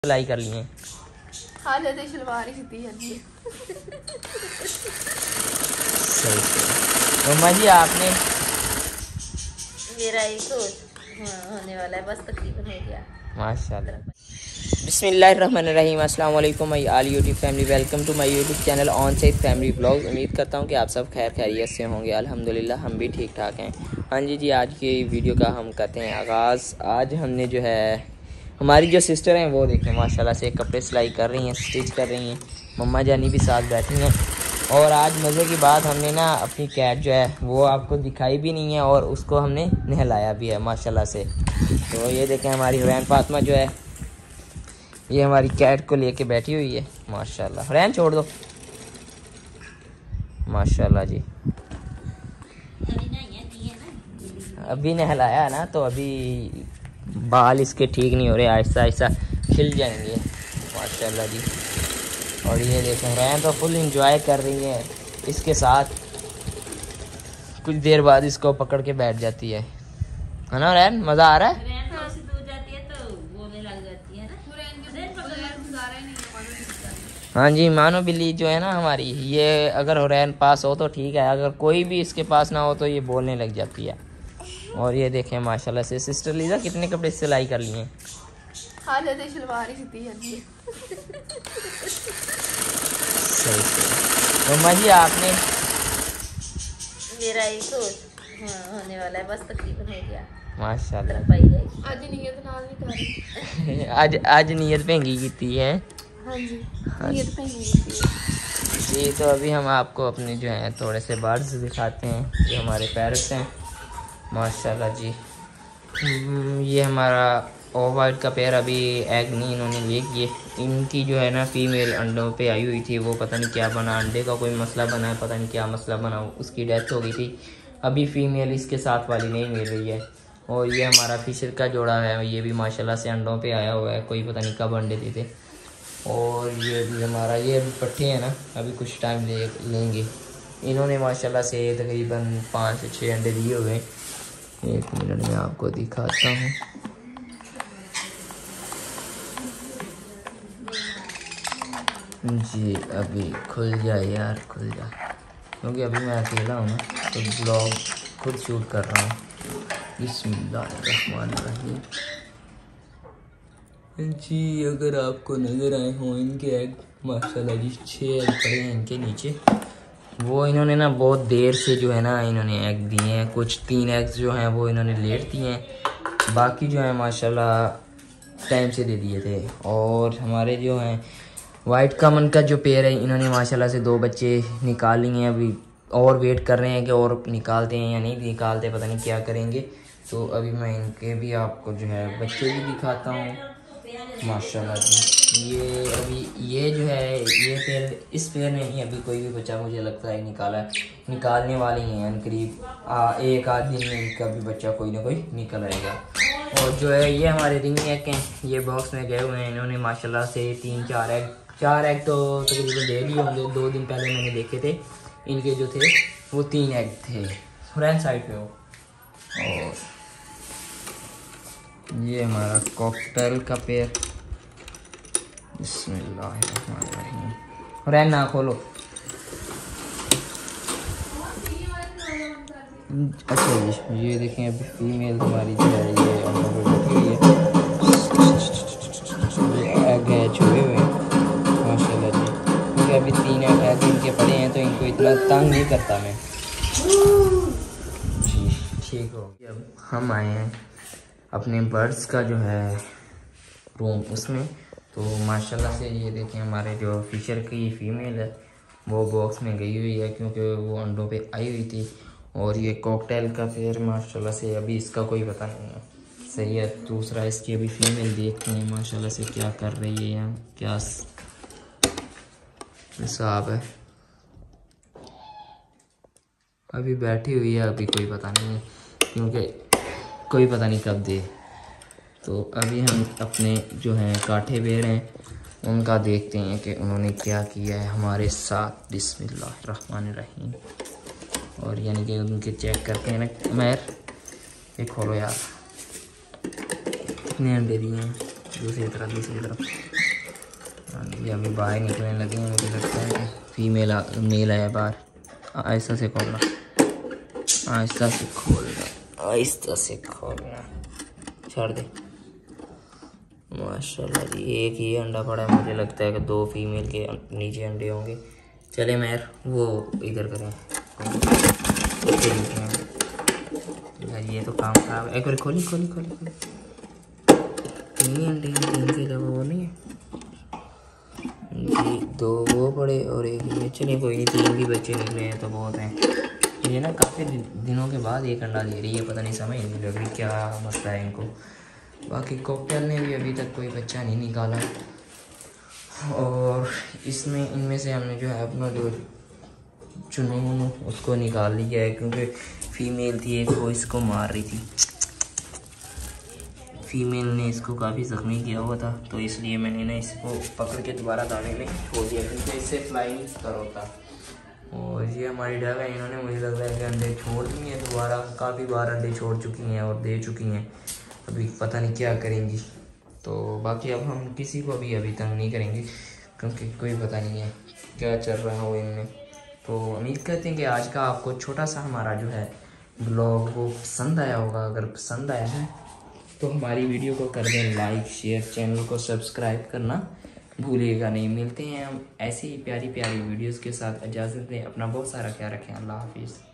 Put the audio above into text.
सिलाई कर लिए। हाँ जैसे शलवार ही सीती है। सही मम्मा जी आपने मेरा एक तो होने वाला है, बस तकरीबन हो गया माशाल्लाह। बिस्मिल्लाहिर्रहमानिर्रहीम। अस्सलाम वालेकुम my all YouTube family, welcome to my YouTube channel on Saeed family blog. उम्मीद करता हूँ कि आप सब खैर खैरियत से होंगे। अल्हम्दुलिल्लाह हम भी ठीक ठाक हैं। हाँ जी आज की वीडियो का हम करते हैं आगाज़। आज हमने जो है हमारी जो सिस्टर हैं वो देखें माशाल्लाह से कपड़े सिलाई कर रही हैं, स्टिच कर रही हैं। मम्मा जानी भी साथ बैठी हैं। और आज मज़े की बात, हमने ना अपनी कैट जो है वो आपको दिखाई भी नहीं है और उसको हमने नहलाया भी है माशाल्लाह से। तो ये देखें हमारी हुरैन फातिमा जो है ये हमारी कैट को लेके बैठी हुई है माशाल्लाह। हुरैन छोड़ दो माशाल्लाह जी। अभी नहलाया ना तो अभी बाल इसके ठीक नहीं हो रहे, आहिस्ता आहिस्ता खिल जाएंगे माशाल्लाह जी। और ये देखें हुरैन तो फुल इंजॉय कर रही है इसके साथ। कुछ देर बाद इसको पकड़ के बैठ जाती है ना हुरैन? मज़ा आ रहा है? हाँ जी मानो बिल्ली जो है ना हमारी, ये अगर हुरैन पास हो तो ठीक है, अगर कोई भी इसके पास ना हो तो ये बोलने लग जाती है। और ये देखें माशाल्लाह से सिस्टर लीजा कितने कपड़े सिलाई कर लिए। हाँ जैसे शलवार ही सीती है। सही मम्मा जी आपने मेरा एक तो होने वाला है, बस तकरीबन हो गया माशाल्लाह। आज नियत नाल नहीं कर रही। आज नियत भेंगी की है। हाँ जी नियत भेंगी की है जी। तो अभी हम आपको अपने जो हैं थोड़े से बर्ड्स दिखाते हैं जो हमारे पैरट्स हैं माशाल्लाह जी। ये हमारा ऑफ वाइट का पेयर अभी एग नहीं इन्होंने ले किए। इनकी जो है ना फीमेल अंडों पे आई हुई थी, वो पता नहीं क्या बना, अंडे का कोई मसला बना है, पता नहीं क्या मसला बना, उसकी डेथ हो गई थी। अभी फीमेल इसके साथ वाली नहीं मिल रही है। और ये हमारा फिशर का जोड़ा है, ये भी माशाल्लाह से अंडों पे आया हुआ है, कोई पता नहीं कब अंडे देते। और ये भी हमारा ये अभी पट्टे हैं ना, अभी कुछ टाइम लेंगे। इन्होंने माशाल्लाह से तकरीबन 5 से 6 अंडे दिए हुए हैं। 1 मिनट में आपको दिखाता हूँ। जी अभी खुल जाए यार, खुल जा, क्योंकि अभी मैं अकेला हूँ ना तो ब्लॉग खुद शूट कर रहा हूँ। बिस्मिल्लाहिर्रहमानिर्रहीम। जी अगर आपको नज़र आए हों इनके एग माशाल्लाह जी 6 एग पड़े हैं इनके नीचे। वो इन्होंने ना बहुत देर से जो है ना इन्होंने एग दिए हैं। कुछ 3 एग्स जो हैं वो इन्होंने लेट दिए हैं, बाकी जो है माशाल्लाह टाइम से दे दिए थे। और हमारे जो हैं वाइट कमन का जो पेयर है इन्होंने माशाल्लाह से 2 बच्चे निकाल लिए हैं। अभी और वेट कर रहे हैं कि और निकालते हैं या नहीं निकालते, पता नहीं क्या करेंगे। तो अभी मैं इनके भी आपको जो है बच्चे भी दिखाता हूँ माशाल्लाह जी। ये अभी ये जो है ये पेयर, इस पेयर ने ही अभी कोई भी बच्चा मुझे लगता है निकालने वाले ही हैं करीब। एक आध दिन में इनका भी बच्चा कोई ना कोई निकल आएगा। और जो है ये हमारे रिंग नेक हैं, ये बॉक्स में गए हुए हैं। इन्होंने माशाल्लाह से 4 एग तो तकरीबन दे दिए होंगे। 2 दिन पहले मैंने देखे थे, इनके जो थे वो 3 एग थे। फ्रंट साइड पे हो। और ये हमारा कॉकटेल का पेयर। बिस्मिल्लाहिर्रहमानिर्रहीम। हुरैन ना खोलो। अच्छा जी ये देखें अभी फीमेल हमारी जो है ये अंडों पे बैठी हुई है। ये एग है छुए हुए माशाल्लाह जी, क्योंकि अभी 3 एग इनके पड़े हैं तो इनको इतना तंग नहीं करता मैं जी। ठीक हो गया। अब हम आए हैं अपने बर्ड्स का जो है रूम, उसमें तो माशाल्लाह से ये देखें हमारे जो फिशर की फ़ीमेल है वो बॉक्स में गई हुई है क्योंकि वो अंडों पे आई हुई थी। और ये कॉकटेल का पेयर माशाल्लाह से अभी इसका कोई पता नहीं है, सही है। दूसरा इसकी अभी फीमेल देखते हैं माशाल्लाह से क्या कर रही है, यहाँ क्या हिसाब है। अभी बैठी हुई है, अभी कोई पता नहीं है क्योंकि कोई पता नहीं कब दे। तो अभी हम अपने जो हैं काठे बेर हैं उनका देखते हैं कि उन्होंने क्या किया है हमारे साथ। बिस्मिल्लाहिर्रहमानिर्रहीम। और यानी कि उनके चेक करते हैं ना। मैर ये खोलो यार, कितने अंडे दिए हैं। दूसरी तरफ ये अभी बाहर निकलने लगे हैं, मुझे लगता है कि फीमेल मेल आया बाहर। आहिस्ता से खोलना, आहिस्ता से खोलना, आहिस्ता से खोलना, छोड़ दे। माशाल्लाह जी, एक ही अंडा पड़ा है, मुझे लगता है कि 2 फीमेल के नीचे अंडे होंगे। चले मेहर वो इधर करें यार, ये तो काम खराब है। एक बार खोली खोली खोली खोली, 3 अंडे हैं, 3 के अलावा वो नहीं है जी। 2 वो पड़े और एक ये। चलिए कोई नहीं, 3 भी बच्चे निकले हैं तो बहुत हैं। ये ना काफ़ी दिनों के बाद एक अंडा दे रही है, पता नहीं समझ नहीं लग रही क्या मसला है इनको। बाकी कॉकटेल ने भी अभी तक कोई बच्चा नहीं निकाला, और इसमें इनमें से हमने जो है अपना जो जुनून उसको निकाल लिया है, क्योंकि फीमेल थी एक, वो इसको मार रही थी। फीमेल ने इसको काफ़ी ज़ख्मी किया हुआ था, तो इसलिए मैंने ना इसको पकड़ के दोबारा दाने में छोड़ दिया, क्योंकि इससे फ्लाई कर होता। और ये हमारी डग है, इन्होंने मुझे लगता है कि अंडे छोड़ दिए हैं दोबारा, काफ़ी बार अंडे छोड़ चुकी हैं और दे चुकी हैं। अभी पता नहीं क्या करेंगी। तो बाकी अब हम किसी को भी अभी तंग नहीं करेंगे, क्योंकि कोई पता नहीं है क्या चल रहा हो इनमें। तो उम्मीद करते हैं कि आज का आपको छोटा सा हमारा जो है ब्लॉग वो पसंद आया होगा। अगर पसंद आया है तो हमारी वीडियो को कर दें लाइक, शेयर, चैनल को सब्सक्राइब करना भूलिएगा नहीं। मिलते हैं हम ऐसी ही प्यारी प्यारी वीडियोस के साथ। इजाज़त दें, अपना बहुत सारा ख्याल रखें। अल्लाह हाफिज़।